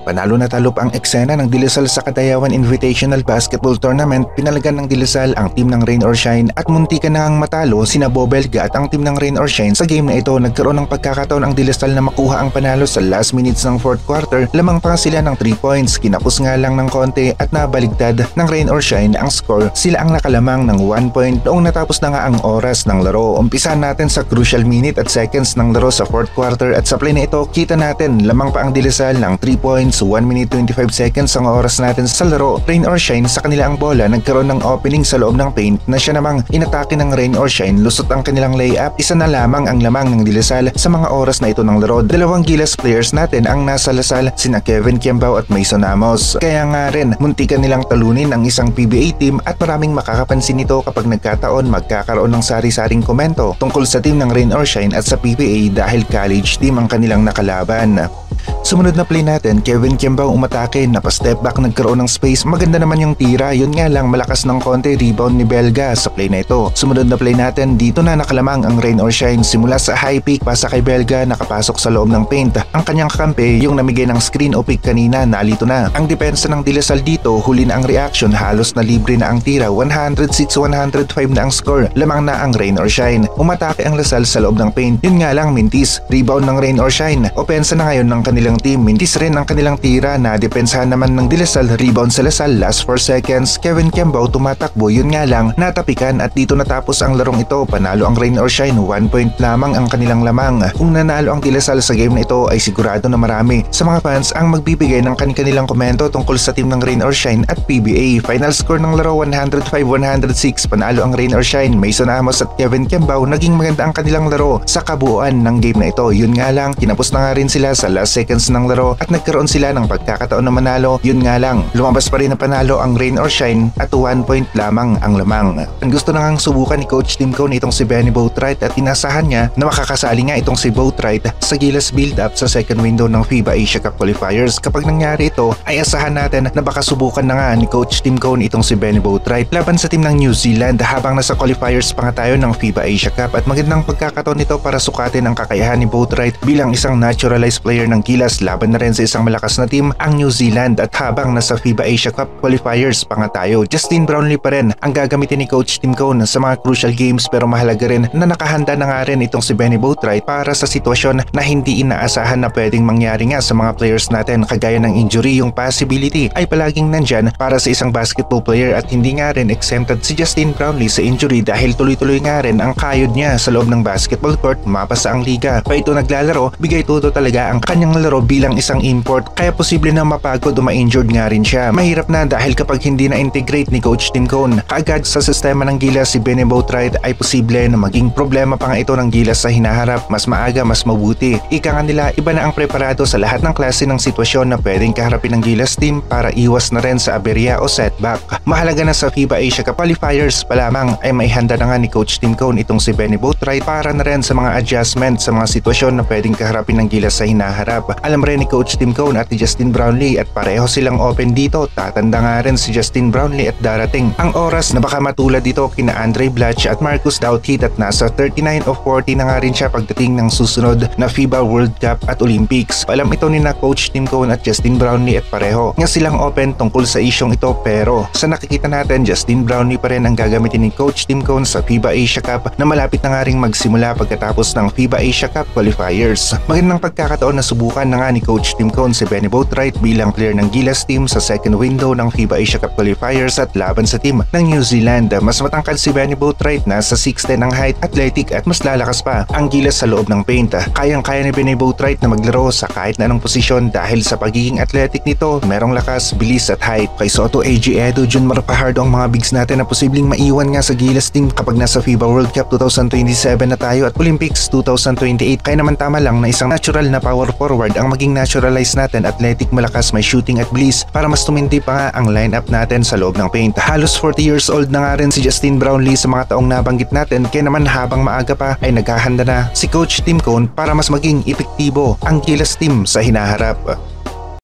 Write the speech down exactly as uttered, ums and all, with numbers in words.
Panalo na talup ang eksena ng De La Salle sa Kadayawan Invitational Basketball Tournament. Pinalagan ng De La Salle ang team ng Rain or Shine at muntikan na ngang matalo sina Bobelga at ang team ng Rain or Shine. Sa game na ito, nagkaroon ng pagkakataon ang De La Salle na makuha ang panalo sa last minutes ng fourth quarter. Lamang pa sila ng three points, kinapos nga lang ng konti at nabaligtad ng Rain or Shine ang score. Sila ang nakalamang ng one point noong natapos na nga ang oras ng laro. Umpisahan natin sa crucial minute at seconds ng laro sa fourth quarter at sa play na ito, kita natin lamang pa ang De La Salle ng three points, one minute twenty-five seconds ang oras natin sa laro. Rain or Shine sa kanila ang bola, nagkaroon ng opening sa loob ng paint na siya namang inatake ng Rain or Shine, lusot ang kanilang layup. Isa na lamang ang lamang ng De La Salle sa mga oras na ito ng laro. Dalawang Gilas players natin ang nasa Lasal, sina Kevin Kiambao at Mason Amos. Kaya nga rin, muntikan nilang talunin ang isang P B A team at maraming makakapansin nito kapag nagkataon magkakaroon ng sari-saring komento tungkol sa team ng Rain or Shine at sa P B A dahil college team ang kanilang nakalaban. Sumunod na play natin, Kevin Kiambao umatake, napa-step back, nagkaroon ng space, maganda naman yung tira, yun nga lang malakas ng konti rebound ni Belga sa play na ito. Sumunod na play natin, dito na nakalamang ang Rain or Shine, simula sa high pick, pasa kay Belga, nakapasok sa loob ng paint. Ang kanyang kakampi, yung namigay ng screen o pick kanina, nalito na. Ang depensa ng De La Salle dito, huli na ang reaction, halos na libre na ang tira, one oh six one oh five na ang score, lamang na ang Rain or Shine. Umatake ang Lasal sa loob ng paint, yun nga lang mintis, rebound ng Rain or Shine. Opensa na ngayon ng kanilang team, mintis rin ang kanilang tira na depensahan naman ng De La Salle, rebound sa Lasal, last four seconds, Kevin Kiambao tumatakbo, yun nga lang, natapikan at dito natapos ang larong ito. Panalo ang Rain or Shine, one point lamang ang kanilang lamang. Kung nanalo ang De La Salle sa game na ito ay sigurado na marami sa mga fans ang magbibigay ng kanilang komento tungkol sa team ng Rain or Shine at P B A. Final score ng laro one oh five one oh six, panalo ang Rain or Shine, Mason Amos at Kevin Kiambao, naging maganda ang kanilang laro sa kabuuan ng game na ito. Yun nga lang, kinapos na nga rin sila sa last seconds ng laro at nagkaroon sila ng pagkakataon na manalo. Yun nga lang, lumabas pa rin na panalo ang Rain or Shine at one point lamang ang lamang. Ang gusto na ngang subukan ni Coach Tim Cone itong si Benny Boatwright at inasahan niya na makakasali nga itong si Boatwright sa Gilas build-up sa second window ng FIBA Asia Cup qualifiers. Kapag nangyari ito, ay asahan natin na baka subukan na nga ni Coach Tim Cone itong si Benny Boatwright laban sa team ng New Zealand habang nasa qualifiers pa nga tayo ng FIBA Asia Cup at magandang pagkakataon nito para sukatin ang kakayahan ni Boatwright bilang isang naturalized player ng Gilas laban na rin sa isang malakas na team, ang New Zealand. At habang nasa FIBA Asia Cup qualifiers pa nga tayo, Justin Brownlee pa rin ang gagamitin ni Coach Tim Cone sa mga crucial games, pero mahalaga rin na nakahanda na nga rin itong si Benny Boatwright para sa sitwasyon na hindi inaasahan na pwedeng mangyari nga sa mga players natin, kagaya ng injury. Yung possibility ay palaging nandyan para sa isang basketball player at hindi nga rin exempted si Justin Brownlee sa injury dahil tuloy-tuloy nga rin ang kayod niya sa loob ng basketball court, mapasa ang liga. Pa ito naglalaro, bigay todo talaga ang kanyang laro bilang isang import, kaya posible na mapagod o ma-injured nga rin siya. Mahirap na dahil kapag hindi na-integrate ni Coach Tim Cone kaagad sa sistema ng Gilas si Benny Boatwright, ay posible na maging problema pa nga ito ng Gilas sa hinaharap. Mas maaga, mas mabuti. Ika nga nila, iba na ang preparado sa lahat ng klase ng sitwasyon na pwedeng kaharapin ng Gilas team para iwas na rin sa aberya o setback. Mahalaga na sa FIBA Asia Cup qualifiers pa lamang ay may handa na nga ni Coach Tim Cone itong si Benny Boatwright para na rin sa mga adjustment sa mga sitwasyon na pwedeng kaharapin ng Gilas sa hinaharap. Alam rin ni Coach Tim Cone at ni Justin Brownlee at pareho silang open dito. Tatanda nga rin si Justin Brownlee at darating ang oras na baka matulad dito kina Andre Blatch at Marcus Douthit at nasa thirty-nine of forty na nga rin siya pagdating ng susunod na FIBA World Cup at Olympics. Alam ito ni na Coach Tim Cone at Justin Brownlee at pareho nga silang open tungkol sa isyong ito, pero sa nakikita natin, Justin Brownlee pa rin ang gagamitin ni Coach Tim Cone sa FIBA Asia Cup na malapit na nga ring magsimula pagkatapos ng FIBA Asia Cup qualifiers. Magandang pagkakataon na subukan na nga ni Coach Tim Cone si Benny Boatwright bilang player ng Gilas team sa second window ng FIBA Asia Cup qualifiers at laban sa team ng New Zealand. Mas matangkad si Benny Boatwright, nasa six ten ang height, athletic at mas lalakas pa ang Gilas sa loob ng paint. Kayang-kaya ni Benny Boatwright na maglaro sa kahit na anong posisyon dahil sa pagiging athletic nito, merong lakas, bilis at height. Kay Soto, A J Edo, Jun Marpahardo ang mga bigs natin na posibleng maiwan nga sa Gilas team kapag nasa FIBA World Cup twenty twenty-seven na tayo at Olympics twenty twenty-eight. Kaya naman tama lang na isang natural na power forward ang maging naturalized natin, athletic, malakas, may shooting at bilis para mas tumindi pa nga ang lineup natin sa loob ng paint. Halos forty years old na nga rin si Justin Brownlee sa mga taong nabanggit natin, kaya naman habang maaga pa ay naghahanda na si Coach Tim Cone para mas maging epektibo ang Gilas team sa hinaharap.